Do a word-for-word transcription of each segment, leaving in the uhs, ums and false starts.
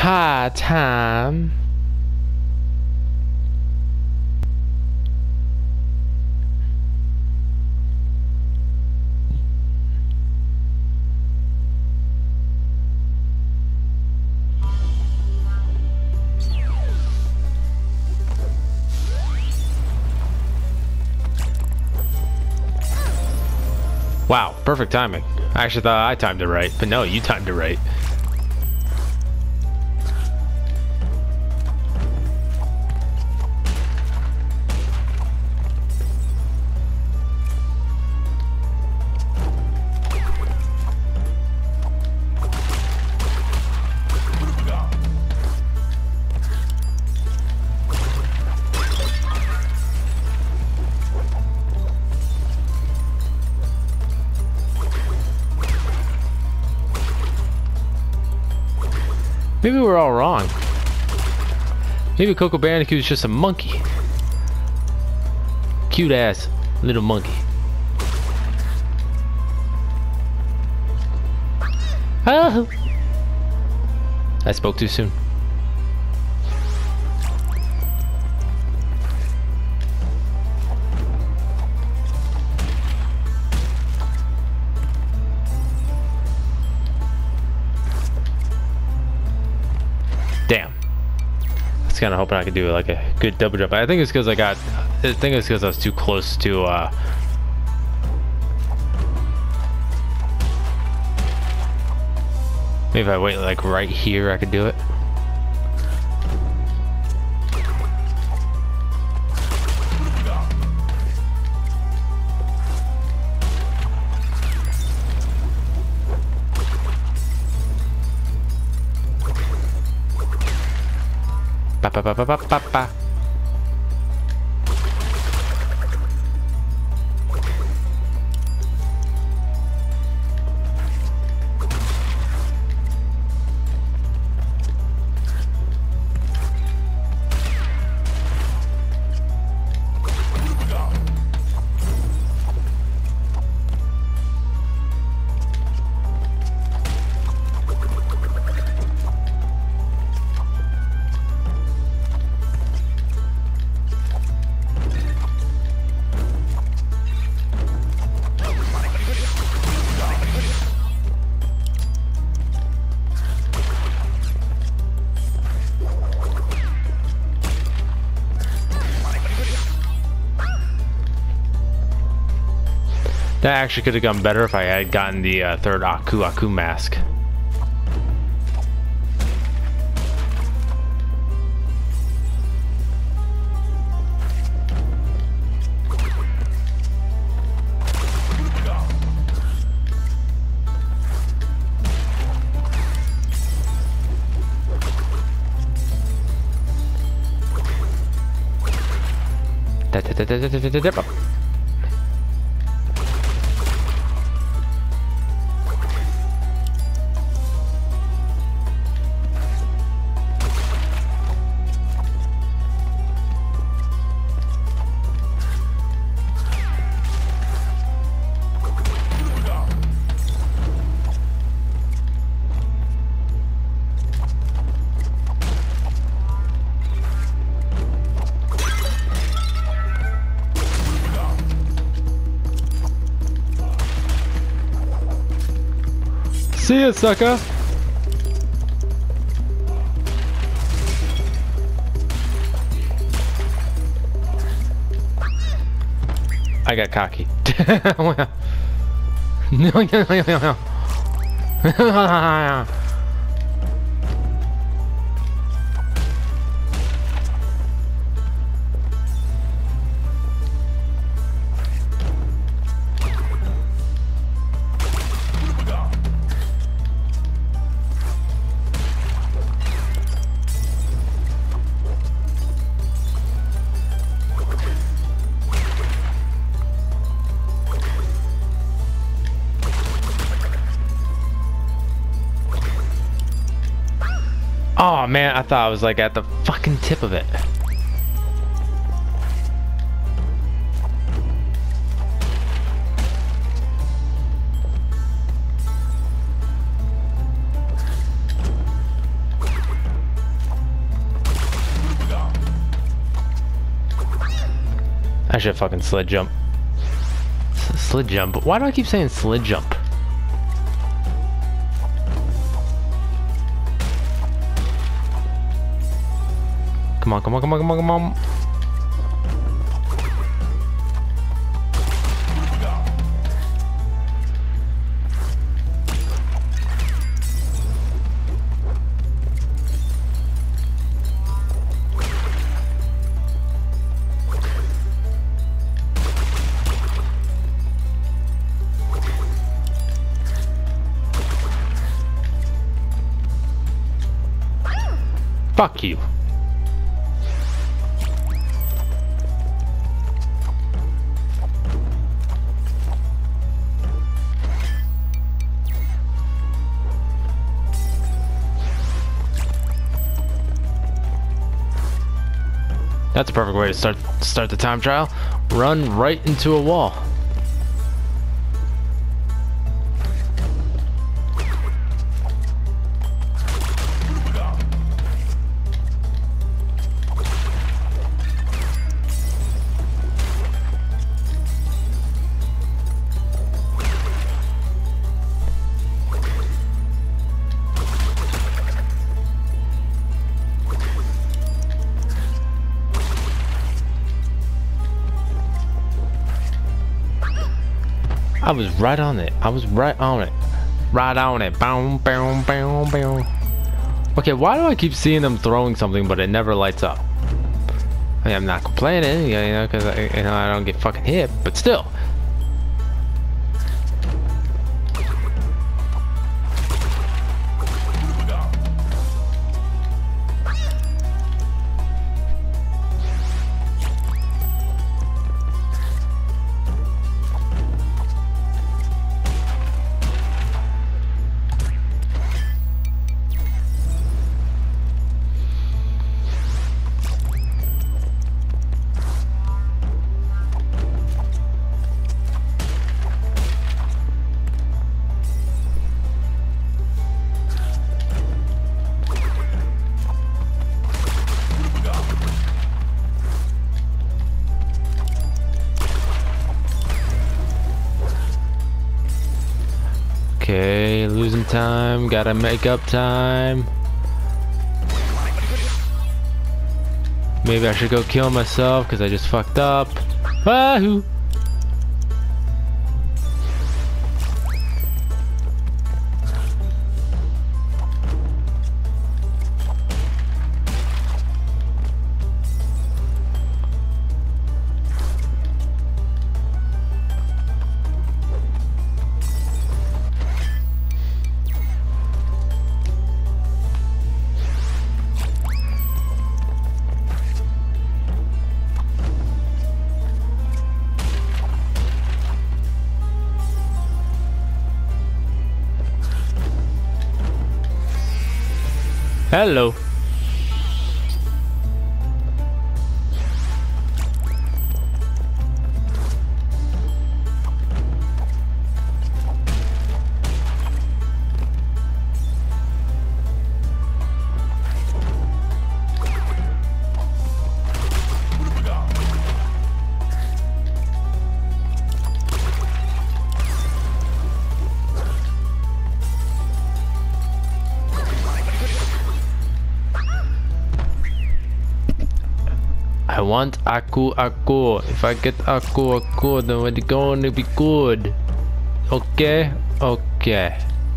High time. Wow, perfect timing. I actually thought I timed it right, but no, you timed it right. Maybe we're all wrong. Maybe Coco Bandicoot is just a monkey. Cute ass little monkey. Oh! I spoke too soon. Damn. I was kind of hoping I could do like a good double jump. I think it's because I got. I think it's because I was too close to. Uh, maybe if I wait like right here, I could do it. Ba ba ba ba ba ba ba. That actually could have gone better if I had gotten the uh, third Aku Aku mask. Da, da, da, da, da, da, da, da, da. See ya, sucker! I got cocky. Oh man, I thought I was like at the fucking tip of it. I should fucking slid jump. S slid jump. Why do I keep saying slid jump? Come on, come on, come on, come on, come on. Fuck you. That's a perfect way to start start the time trial. Run right into a wall. I was right on it. I was right on it. Right on it. Boom, boom, boom, boom. Okay, why do I keep seeing them throwing something, but it never lights up? I mean, I'm not complaining, you know, because I, you know, I don't get fucking hit, but still. Okay, losing time, gotta make up time. Maybe I should go kill myself because I just fucked up. Wahoo! Hello. I want Aku Aku. If I get Aku Aku, then it's going to be good. Okay? Okay.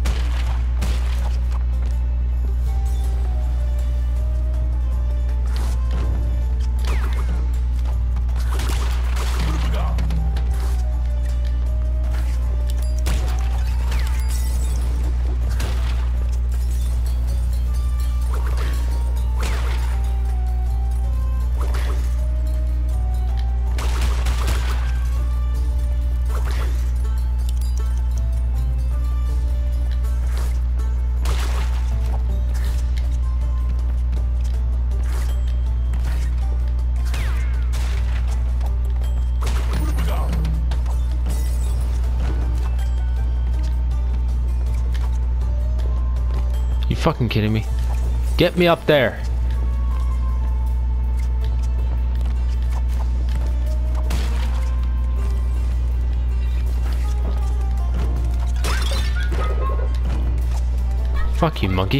You fucking kidding me? Get me up there. Fuck you, monkey.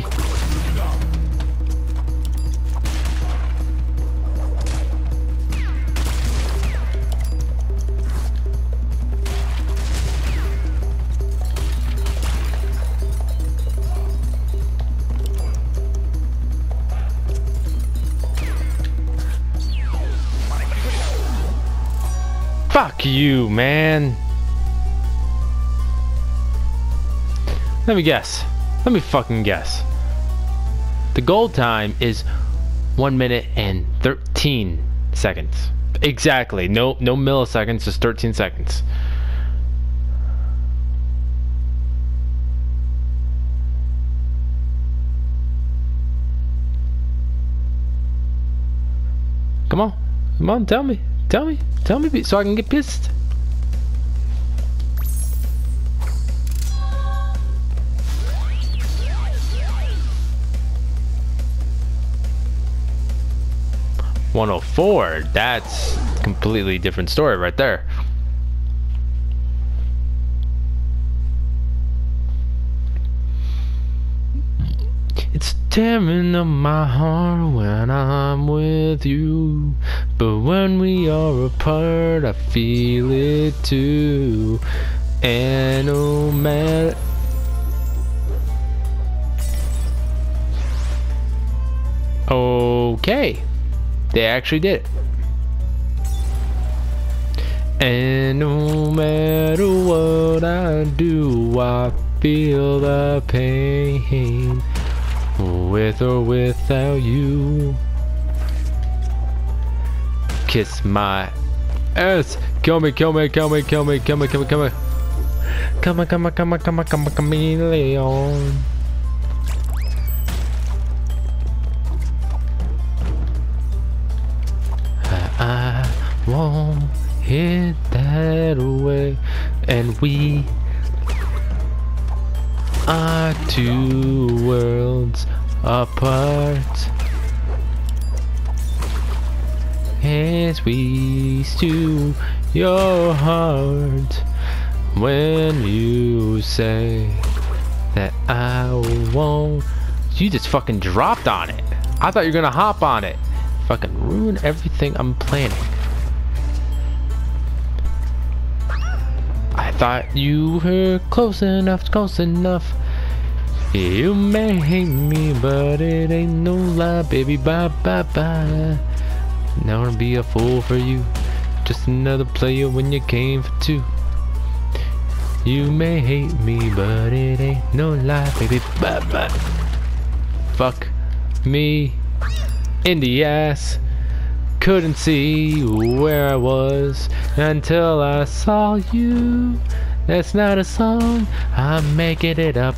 Fuck you, man. Let me guess. Let me fucking guess. The gold time is one minute and thirteen seconds. Exactly. No, no milliseconds. Just thirteen seconds. Come on, come on. Tell me. Tell me. Tell me so I can get pissed. one oh four, that's a completely different story right there. It's tearing up my heart when I'm with you, but when we are apart I feel it too. And no matter okay, they actually did it. And no matter what I do, I feel the pain, with or without you. Kiss my ass. Kill me, kill me, kill me, kill me, kill me, kill me, kill me. Come on, come on, come on, come on, come on, chameleon. I won't hit that away, and we are two worlds apart as we stew your heart when you say that I won't. You just fucking dropped on it. I thought you were gonna hop on it. Fucking ruin everything I'm planning. I thought you were close enough, close enough. You may hate me, but it ain't no lie, baby. Bye, bye, bye. Now I'll be a fool for you. Just another player when you came for two. You may hate me, but it ain't no lie, baby. Bye, bye. Fuck me in the ass. Couldn't see where I was until I saw you. That's not a song, I'm making it up.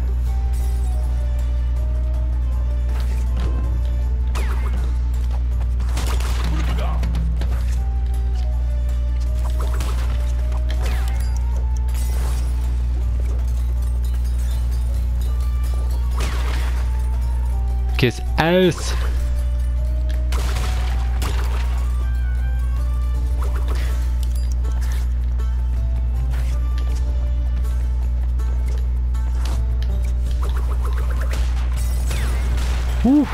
Kiss ass. Woo.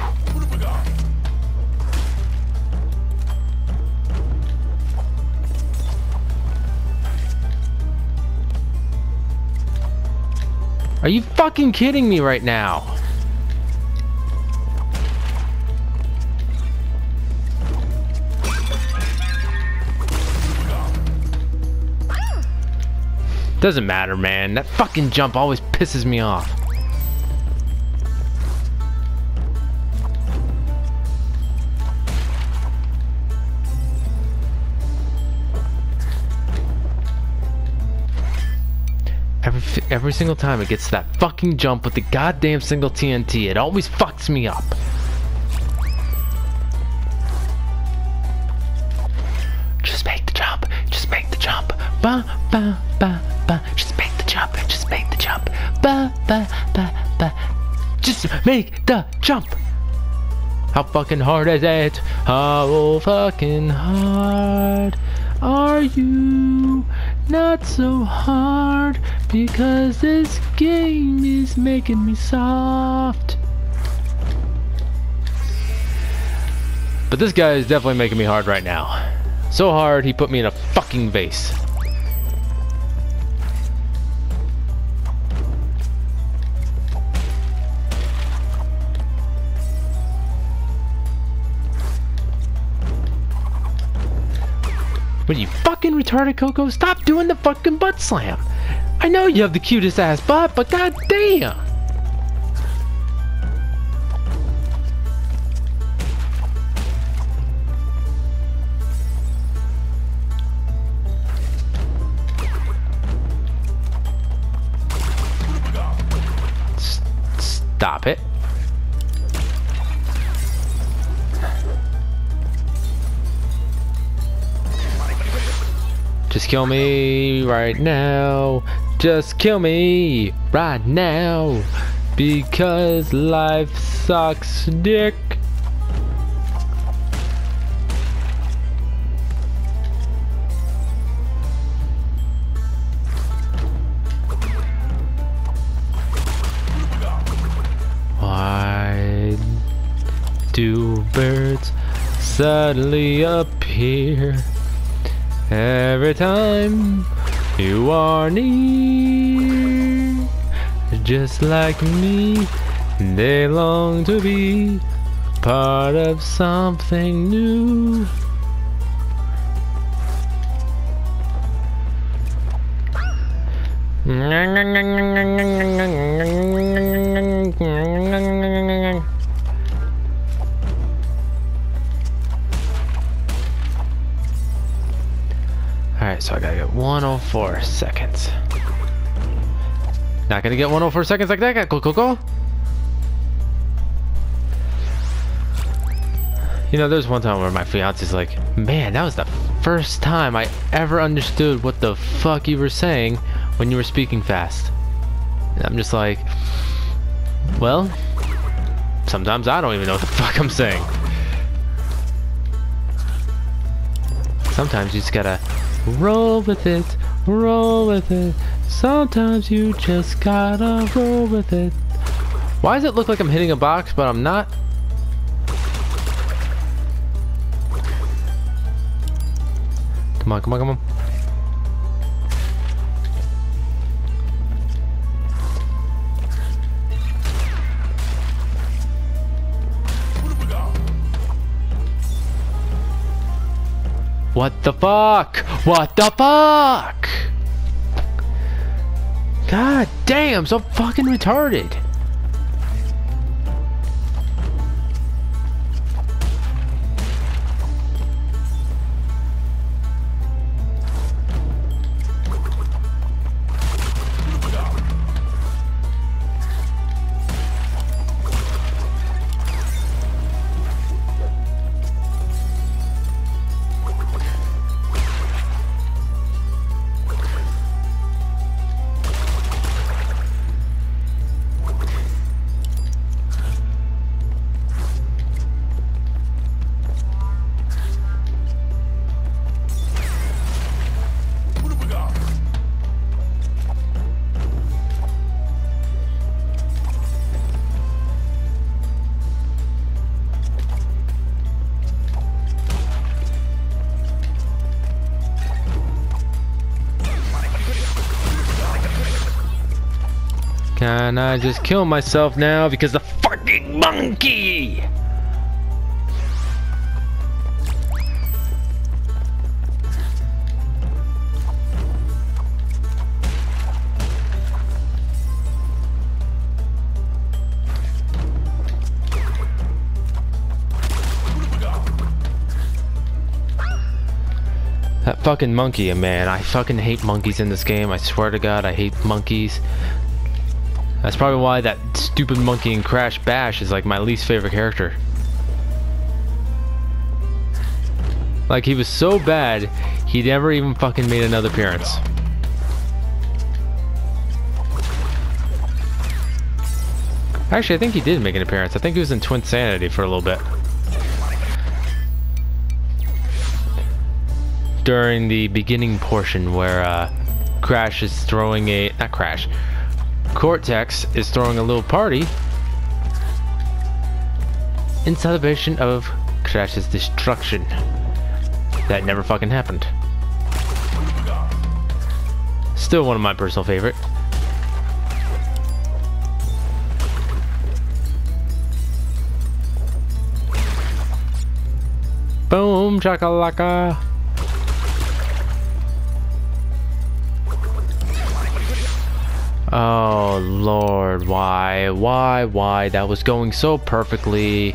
Are you fucking kidding me right now? Doesn't matter, man. That fucking jump always pisses me off. Every, every single time it gets that fucking jump with the goddamn single T N T, it always fucks me up. Just make the jump. Just make the jump. Ba ba ba ba. Just make the jump. Just make the jump. Ba ba ba ba. Just make the jump. How fucking hard is it? How fucking hard are you not so hard, because this game is making me soft. But this guy is definitely making me hard right now. So hard, he put me in a fucking vase. What are you, fucking retarded, Coco? Stop doing the fucking butt slam. I know you have the cutest ass butt, but god damn. S- stop it. Just kill me right now. Just kill me right now. Because life sucks dick. Why do birds suddenly appear every time you are near? Just like me, they long to be part of something new. Alright, so I gotta get one oh four seconds. Not gonna get one oh four seconds like that guy. Go, go, go. You know, there's one time where my fiance's like, man, that was the first time I ever understood what the fuck you were saying when you were speaking fast. And I'm just like, well, sometimes I don't even know what the fuck I'm saying. Sometimes you just gotta roll with it, roll with it. Sometimes you just gotta roll with it. Why does it look like I'm hitting a box, but I'm not? Come on, come on, come on. What the fuck? What the fuck? God damn, so fucking retarded. Can I just kill myself now because the fucking monkey? That fucking monkey, man. I fucking hate monkeys in this game. I swear to God, I hate monkeys. That's probably why that stupid monkey in Crash Bash is like my least favorite character. Like, he was so bad, he never even fucking made another appearance. Actually, I think he did make an appearance. I think he was in Twin Sanity for a little bit. During the beginning portion where uh, Crash is throwing a... Not Crash. Cortex is throwing a little party in celebration of Crash's destruction. That never fucking happened. Still one of my personal favorite. Boom, chakalaka. Oh Lord, why, why, why? That was going so perfectly.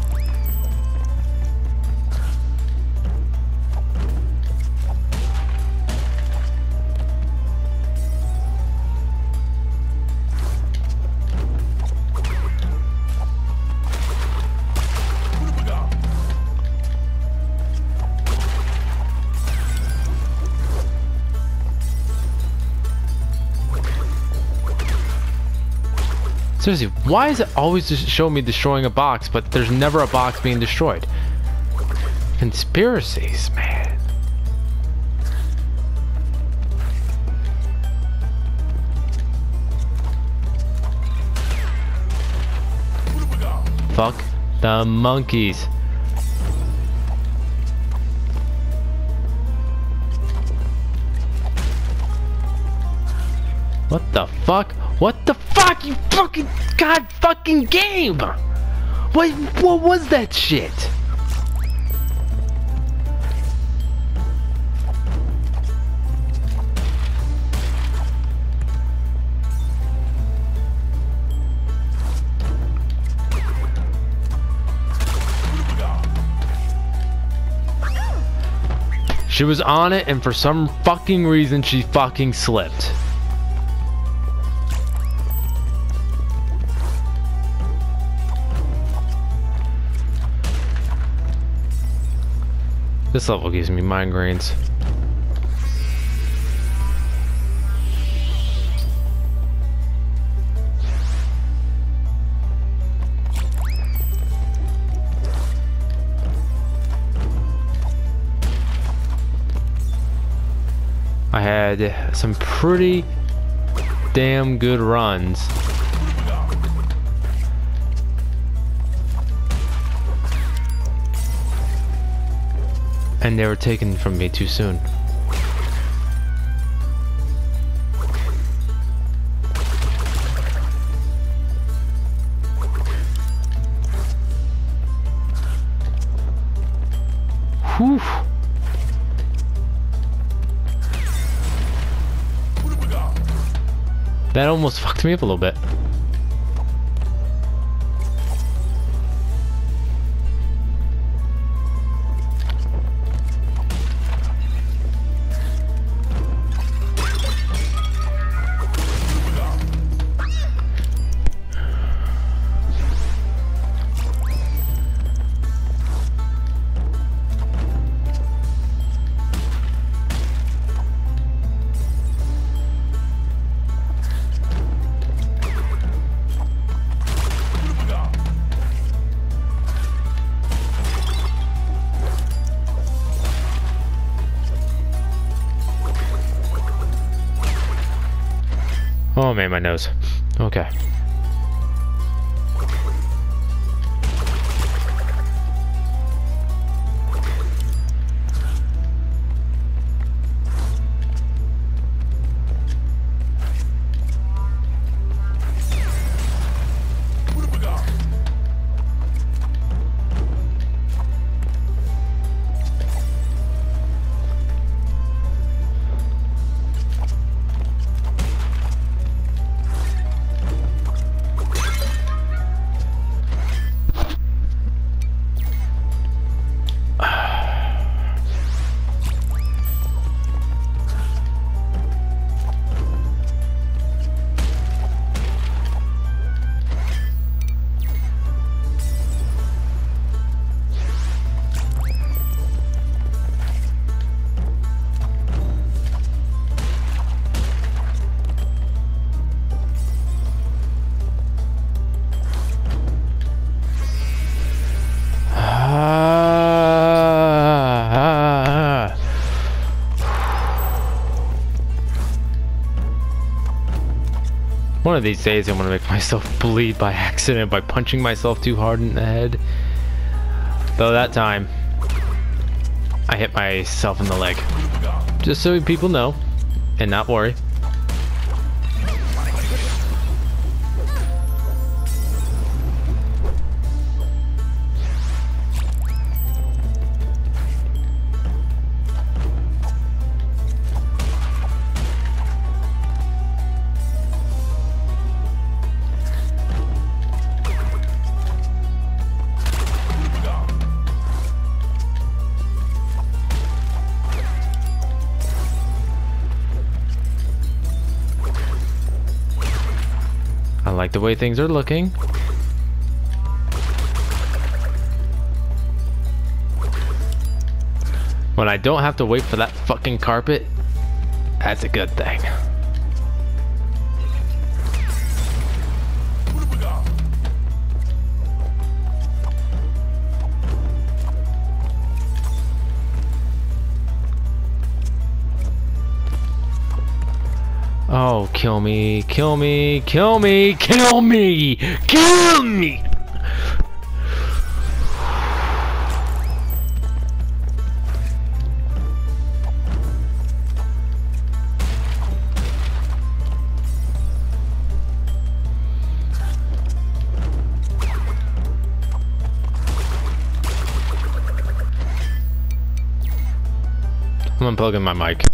Seriously, why is it always just show me destroying a box, but there's never a box being destroyed? Conspiracies, man. Fuck the monkeys. What the fuck? What the fuck, you fucking god fucking game? What what was that shit? She was on it and for some fucking reason she fucking slipped. This level gives me migraines. I had some pretty damn good runs. And they were taken from me too soon. Whew. That almost fucked me up a little bit. Oh man, my nose. Okay. One of these days I'm gonna make myself bleed by accident by punching myself too hard in the head. Though that time, I hit myself in the leg. Just so people know, and not worry. I like the way things are looking. When I don't have to wait for that fucking carpet, that's a good thing. Oh, kill me, kill me, kill me, kill me, kill me! I'm unplugging my mic.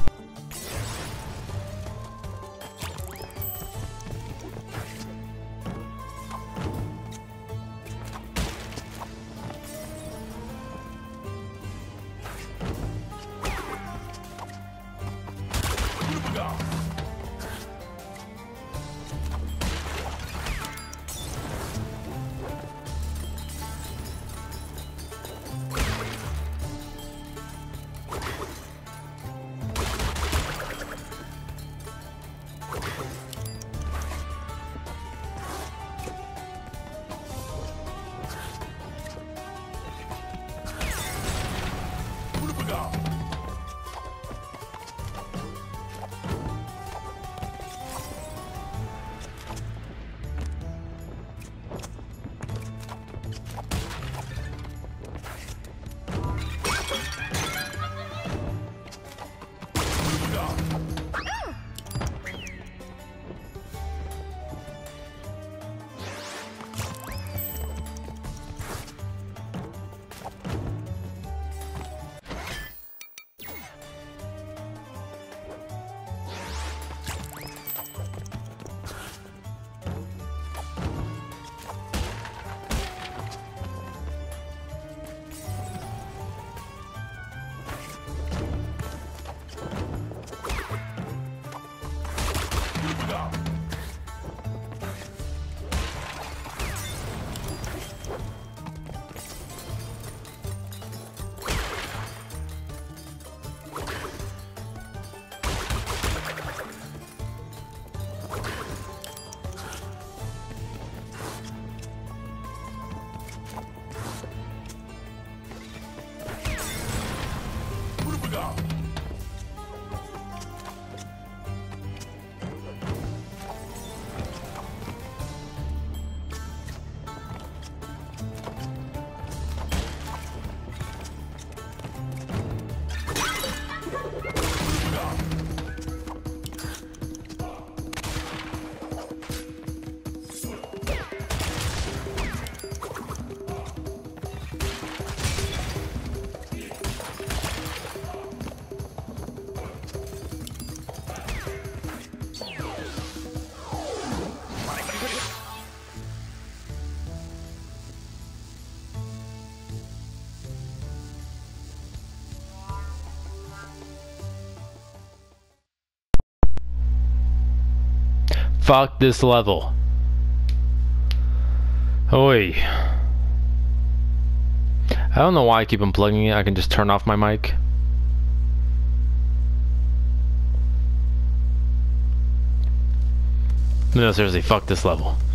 Fuck this level. Oi. I don't know why I keep unplugging it. I can just turn off my mic. No, seriously, fuck this level.